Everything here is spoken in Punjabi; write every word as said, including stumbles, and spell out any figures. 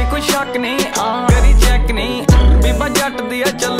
कोई शक नहीं करी चेक नहीं बीबा जट दिया चल